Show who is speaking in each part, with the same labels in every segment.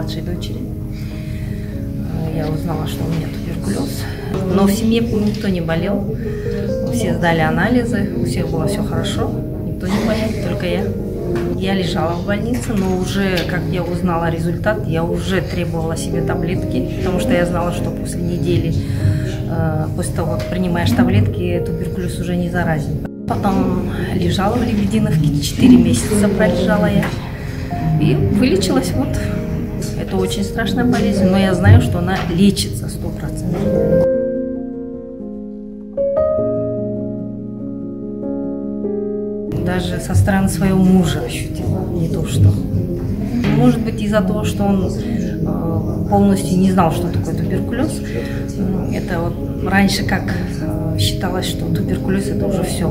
Speaker 1: младшей дочери. Я узнала, что у меня туберкулез. Но в семье никто не болел. Все сдали анализы, у всех было все хорошо. Никто не болел, только я. Я лежала в больнице, но уже, как я узнала результат, я уже требовала себе таблетки, потому что я знала, что после недели, после того, как принимаешь таблетки, туберкулез уже не заразен. Потом лежала в Лебединовке, 4 месяца пролежала я и вылечилась. Вот. Это очень страшная болезнь, но я знаю, что она лечится 100%. Даже со стороны своего мужа ощутила, не то что. Может быть, из-за того, что он полностью не знал, что такое туберкулез. Это вот раньше как считалось, что туберкулез это уже все.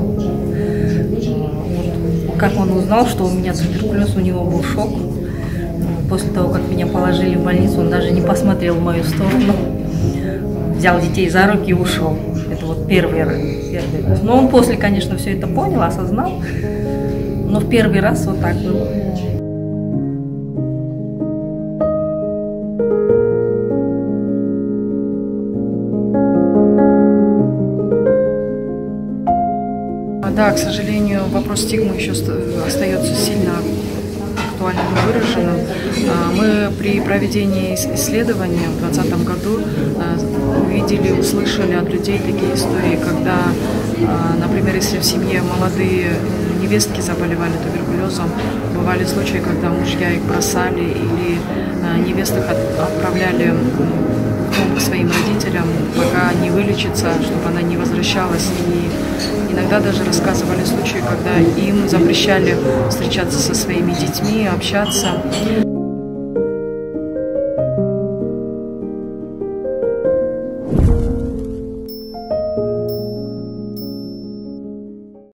Speaker 1: Как он узнал, что у меня туберкулез, у него был шок. После того, как меня положили в больницу, он даже не посмотрел в мою сторону. Взял детей за руки и ушел. Это вот первый раз. Но он после, конечно, все это понял, осознал. Но в первый раз вот так было.
Speaker 2: Да, к сожалению, вопрос стигмы еще остается сильно актуальным и выраженным. Мы при проведении исследования в 2020 году увидели, услышали от людей такие истории, когда, например, если в семье молодые невестки заболевали туберкулезом, бывали случаи, когда мужья их бросали или невесток отправляли к своим родителям, пока не вылечится, чтобы она не возвращалась. И иногда даже рассказывали случаи, когда им запрещали встречаться со своими детьми, общаться.